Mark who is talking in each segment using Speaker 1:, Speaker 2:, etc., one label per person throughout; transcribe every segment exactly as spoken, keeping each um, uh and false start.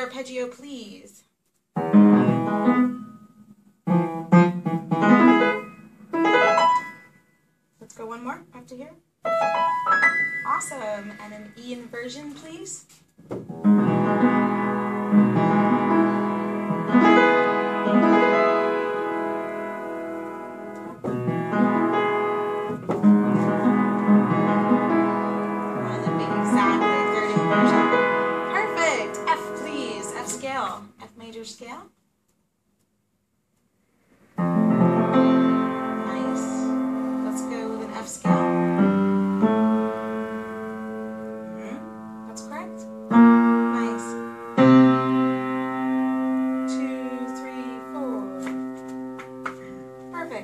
Speaker 1: arpeggio, please. Let's go one more after here. Awesome. And an E inversion, please. F major scale. Nice. Let's go with an F scale. Mm-hmm. That's correct. Nice. Two, three, four. Perfect.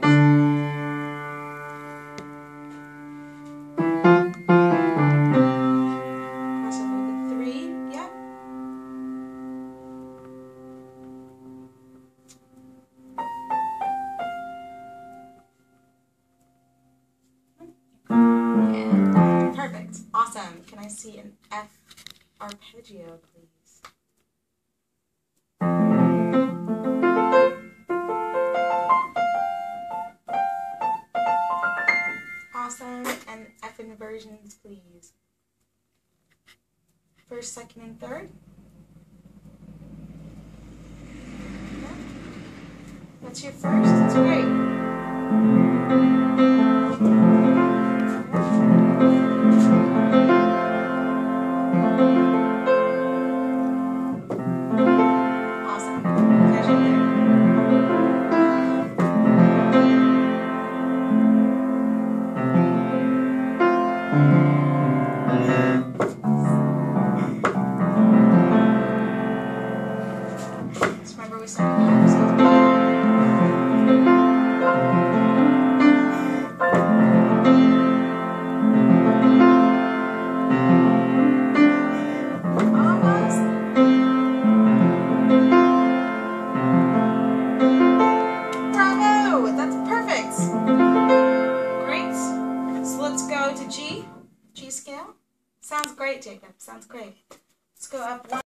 Speaker 1: Cross over with three. Yep. Perfect. Awesome. Can I see an F arpeggio, please? Awesome. And F inversions, please. First, second, and third. Yeah. That's your first. That's great. Remember we started off. Almost. Bravo! That's perfect. Great. So let's go to G. G scale. Sounds great, Jacob. Sounds great. Let's go up one.